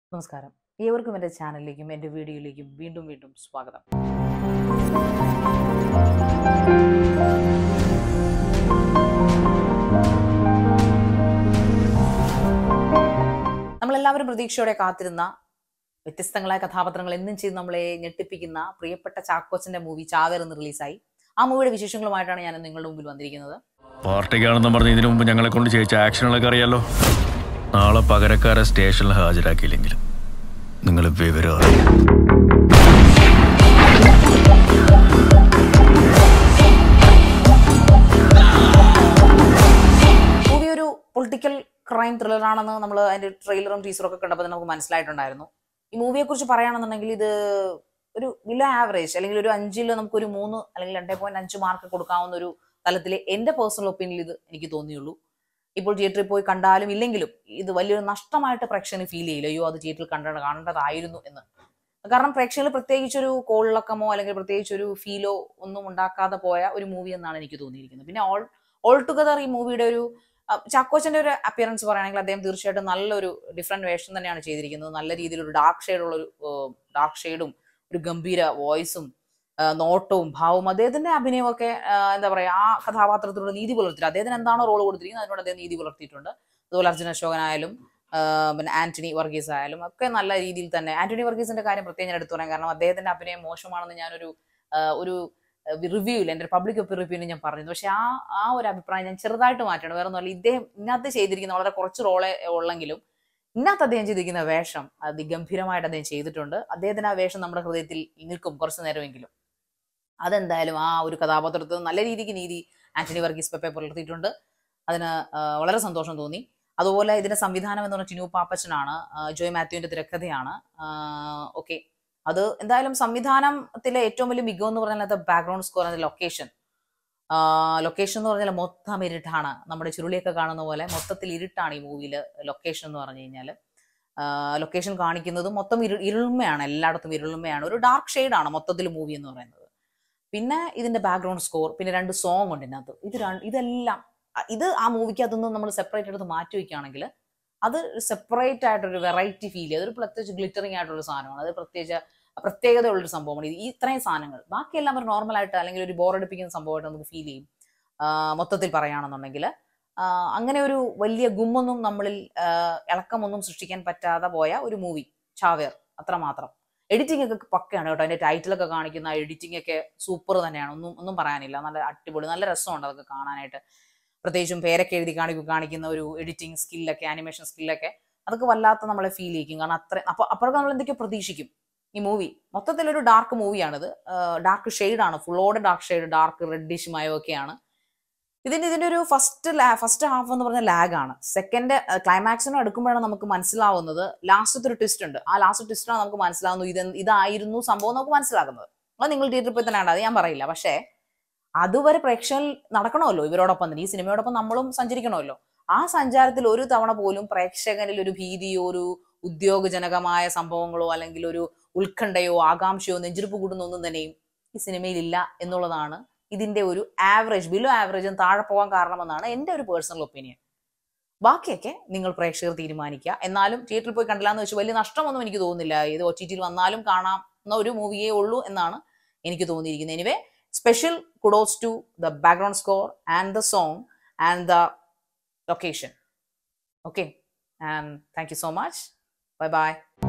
നമസ്കാരം. ഏവർക്കും എൻ്റെ ചാനലിലേക്കും എൻ്റെ വീഡിയോയിലേക്കും വീണ്ടും സ്വാഗതം. നമ്മളെല്ലാവരും പ്രതീക്ഷയോടെ കാത്തിരുന്ന വ്യത്യസ്തങ്ങളായ കഥാപാത്രങ്ങൾ എന്നും ചെയ്ത് നമ്മളെ ഞെട്ടിപ്പിക്കുന്ന പ്രിയപ്പെട്ട ചാക്കോച്ചന്റെ മൂവി ചാവേർ എന്ന് റിലീസായി. ആ മൂവിയുടെ വിശേഷങ്ങളുമായിട്ടാണ് ഞാൻ നിങ്ങളുടെ മുമ്പിൽ വന്നിരിക്കുന്നത്. പാർട്ടിക്കാണെന്ന് പറഞ്ഞ് ഇതിനു മുമ്പ് ഞങ്ങളെ കൊണ്ട് ചെയ്യിച്ച ആക്ഷനുകളൊക്കെ അറിയാലോ. നാളെ പകരക്കാരെ സ്റ്റേഷനിൽ ഹാജരാക്കിയില്ലെങ്കിലും നിങ്ങൾ വിവരം അറിയും. മൂവി ഒരു പൊളിറ്റിക്കൽ ക്രൈം ത്രില്ലറാണെന്ന് നമ്മൾ അതിന്റെ ട്രെയിലറും ടീസറും ഒക്കെ കണ്ടപ്പോൾ നമുക്ക് മനസ്സിലായിട്ടുണ്ടായിരുന്നു. ഈ മൂവിയെ കുറിച്ച് പറയുകയാണെന്നുണ്ടെങ്കിൽ ഇത് ഒരു ബിലോ ആവറേജ് അല്ലെങ്കിൽ ഒരു 5-ൽ നമുക്കൊരു 3 അല്ലെങ്കിൽ 2.5 മാർക്ക് കൊടുക്കാവുന്ന ഒരു തലത്തിൽ എൻ്റെ പേഴ്സണൽ ഒപ്പീനിയൻ ഇത് എനിക്ക് തോന്നിയുള്ളൂ. ഇപ്പോൾ തിയേറ്ററിൽ പോയി കണ്ടാലും ഇല്ലെങ്കിലും ഇത് വലിയൊരു നഷ്ടമായിട്ട് പ്രേക്ഷകന് ഫീൽ ചെയ്യില്ല. അയ്യോ അത് തിയേറ്ററിൽ കാണേണ്ടതായിരുന്നു എന്ന്. കാരണം പ്രേക്ഷകർ പ്രത്യേകിച്ചൊരു കോളിളക്കമോ അല്ലെങ്കിൽ പ്രത്യേകിച്ചൊരു ഫീലോ ഒന്നും ഉണ്ടാക്കാതെ പോയ ഒരു മൂവി എന്നാണ് എനിക്ക് തോന്നിയിരിക്കുന്നത്. പിന്നെ ഓൾ ടുഗദർ ഈ മൂവിയുടെ ഒരു ചാക്കോച്ചന്റെ ഒരു അപ്പിയറൻസ് പറയുകയാണെങ്കിൽ അദ്ദേഹം തീർച്ചയായിട്ടും നല്ലൊരു ഡിഫറെന്റ് വേഷം തന്നെയാണ് ചെയ്തിരിക്കുന്നത്. നല്ല രീതിയിലൊരു ഡാർക്ക് ഷെയ്ഡും ഒരു ഗംഭീര വോയിസും നോട്ടവും ഭാവവും അദ്ദേഹത്തിന്റെ അഭിനയമൊക്കെ എന്താ പറയാ ആ കഥാപാത്രത്തിലൂടെ നീതി പുലർത്തിയിട്ട് അദ്ദേഹത്തിന് എന്താണോ റോൾ കൊടുത്തിരിക്കുന്നത് അതിനോട് അദ്ദേഹം നീതി പുലർത്തിയിട്ടുണ്ട്. അതുപോലെ അർജുൻ അശോകനായാലും പിന്നെ ആന്റണി വർഗീസ് ആയാലും ഒക്കെ നല്ല രീതിയിൽ തന്നെ. ആന്റണി വർഗീസിന്റെ കാര്യം പ്രത്യേകം ഞാൻ എടുത്തു പറയാം. കാരണം അദ്ദേഹത്തിന്റെ അഭിനയം മോശമാണെന്ന് ഞാനൊരു റിവ്യൂവിൽ എൻ്റെ പബ്ലിക് റിവ്യൂവിൽ ഞാൻ പറഞ്ഞിരുന്നു. പക്ഷെ ആ ഒരു അഭിപ്രായം ഞാൻ ചെറുതായിട്ട് മാറ്റണം. വേറെ ഒന്നുമല്ല, ഇദ്ദേഹം ഇന്നത്തെ ചെയ്തിരിക്കുന്ന വളരെ കുറച്ച് റോളെ ഉള്ളെങ്കിലും ഇന്നത്തെ അദ്ദേഹം ചെയ്തിരിക്കുന്ന വേഷം അതിഗംഭീരമായിട്ട് അദ്ദേഹം ചെയ്തിട്ടുണ്ട്. അദ്ദേഹത്തിന് ആ വേഷം നമ്മുടെ ഹൃദയത്തിൽ നിൽക്കും കുറച്ചു നേരമെങ്കിലും. അതെന്തായാലും ആ ഒരു കഥാപാത്രത്തിൽ നല്ല രീതിക്ക് നീതി ആന്റണി വർഗീസ് പെപ്പെ പുലർത്തിയിട്ടുണ്ട്. അതിന് വളരെ സന്തോഷം തോന്നി. അതുപോലെ ഇതിന്റെ സംവിധാനം എന്ന് പറഞ്ഞാൽ ടിനു പാപ്പച്ചനാണ്. ജോയ് മാത്യുവിന്റെ തിരക്കഥയാണ്. ഓക്കെ, അത് എന്തായാലും സംവിധാനത്തിലെ ഏറ്റവും വലിയ മികവെന്ന് പറഞ്ഞാൽ ബാക്ക്ഗ്രൗണ്ട് സ്കോർ, അതിന്റെ ലൊക്കേഷൻ എന്ന് പറഞ്ഞാൽ മൊത്തം ഇരുട്ടാണ്. നമ്മുടെ ചുരുളിയൊക്കെ കാണുന്ന പോലെ മൊത്തത്തിൽ ഇരുട്ടാണ് ഈ മൂവിയിൽ ലൊക്കേഷൻ എന്ന് പറഞ്ഞു കഴിഞ്ഞാൽ. ലൊക്കേഷൻ കാണിക്കുന്നതും മൊത്തം ഇരുൾമയാണ്, എല്ലായിടത്തും ഇരുൾമയാണ്. ഒരു ഡാർക്ക് ഷെയ്ഡാണ് മൊത്തത്തിൽ മൂവി എന്ന് പറയുന്നത്. പിന്നെ ഇതിന്റെ ബാക്ക്ഗ്രൗണ്ട് സ്കോർ, പിന്നെ 2 സോങ് ഉണ്ട് ഇതിനകത്ത്. ഇതെല്ലാം ആ മൂവിക്കകത്തൊന്നും നമ്മൾ സെപ്പറേറ്റ് എടുത്ത് മാറ്റി വയ്ക്കുകയാണെങ്കിൽ അത് സെപ്പറേറ്റ് ആയിട്ടൊരു വെറൈറ്റി ഫീൽ ചെയ്ത് ഒരു പ്രത്യേകിച്ച് ഗ്ലിറ്ററിങ് ആയിട്ടുള്ള സാധനമാണ്. അത് പ്രത്യേകതയുള്ളൊരു സംഭവമാണ്. ഈ ഇത്രയും സാധനങ്ങൾ ബാക്കിയെല്ലാം ഒരു നോർമലായിട്ട് അല്ലെങ്കിൽ ഒരു ബോറടിപ്പിക്കുന്ന സംഭവമായിട്ട് നമുക്ക് ഫീൽ ചെയ്യും. മൊത്തത്തിൽ പറയുകയാണെന്നുണ്ടെങ്കിൽ അങ്ങനെ ഒരു വലിയ ഗുമ്മൊന്നും നമ്മളിൽ ഇളക്കമൊന്നും സൃഷ്ടിക്കാൻ പറ്റാതെ പോയ ഒരു മൂവി ചാവേർ, അത്രമാത്രം. എഡിറ്റിംഗ് ഒക്കെ പക്കയാണ് കേട്ടോ. അതിന്റെ ടൈറ്റിലൊക്കെ കാണിക്കുന്ന എഡിറ്റിംഗ് ഒക്കെ സൂപ്പർ തന്നെയാണ്. ഒന്നും പറയാനില്ല. നല്ല അടിപൊളി, നല്ല രസമുണ്ട് അതൊക്കെ കാണാനായിട്ട്. പ്രത്യേകിച്ചും പേരൊക്കെ എഴുതി കാണിക്കുന്ന ഒരു എഡിറ്റിംഗ് സ്കില്ലൊക്കെ, ആനിമേഷൻ സ്കില്ലൊക്കെ അതൊക്കെ വല്ലാത്ത നമ്മളെ ഫീൽ ചെയ്യിക്കും. കാരണം അപ്പോഴൊക്കെ നമ്മൾ എന്തൊക്കെയോ പ്രതീക്ഷിക്കും. ഈ മൂവി മൊത്തത്തിലൊരു ഡാർക്ക് മൂവിയാണിത്. ഡാർക്ക് ഷെയ്ഡാണ്, ഫുള്ളോടെ ഡാർക്ക് ഷെയ്ഡ്, ഡാർക്ക് റെഡിഷ് മയമൊക്കെയാണ്. ഇതിന്റെ ഒരു ഫസ്റ്റ് ഹാഫ് എന്ന് പറഞ്ഞാൽ ലാഗാണ്. സെക്കൻഡ് ക്ലൈമാക്സിനും അടുക്കുമ്പോഴാണ് നമുക്ക് മനസ്സിലാവുന്നത്. ലാസ്റ്റത്തെ ഒരു ട്വിസ്റ്റ് ഉണ്ട്. ആ ലാസ്റ്റ് ട്വിസ്റ്റാണ് നമുക്ക് മനസ്സിലാവുന്നത് ഇതായിരുന്നു സംഭവം നമുക്ക് മനസ്സിലാക്കുന്നത്. അത് നിങ്ങൾ തിയേറ്ററിൽ പോയി തന്നെ അത് ഞാൻ പറയില്ല. പക്ഷേ അതുവരെ പ്രേക്ഷകർ നടക്കണമല്ലോ ഇവരോടൊപ്പം തന്നെ, ഈ സിനിമയോടൊപ്പം നമ്മളും സഞ്ചരിക്കണമല്ലോ. ആ സഞ്ചാരത്തിൽ ഒരു തവണ പോലും പ്രേക്ഷകരിൽ ഒരു ഭീതിയോ ഒരു ഉദ്യോഗജനകമായ സംഭവങ്ങളോ അല്ലെങ്കിൽ ഒരു ഉത്കണ്ഠയോ ആകാംക്ഷയോ നെഞ്ചിരിപ്പ് കൂടുന്ന ഒന്നും തന്നെയും ഈ സിനിമയിൽ ഇല്ല എന്നുള്ളതാണ് ഇതിന്റെ ഒരു ആവറേജ്, ബിലോ ആവറേജും താഴെ പോകാൻ കാരണമെന്നാണ് എൻ്റെ ഒരു പേഴ്സണൽ ഒപ്പീനിയൻ. ബാക്കിയൊക്കെ നിങ്ങൾ പ്രേക്ഷകർ തീരുമാനിക്കുക. എന്നാലും തിയേറ്ററിൽ പോയി കണ്ടില്ല എന്ന് വെച്ച് വലിയ നഷ്ടമൊന്നും എനിക്ക് തോന്നുന്നില്ല. ഇത് OTTയിൽ വന്നാലും കാണാവുന്ന ഒരു മൂവിയേ ഉള്ളൂ എന്നാണ് എനിക്ക് തോന്നിയിരിക്കുന്നത്. Anyway, special kudos to the background score and the song and the location. Okay, and thank you so much. Bye bye.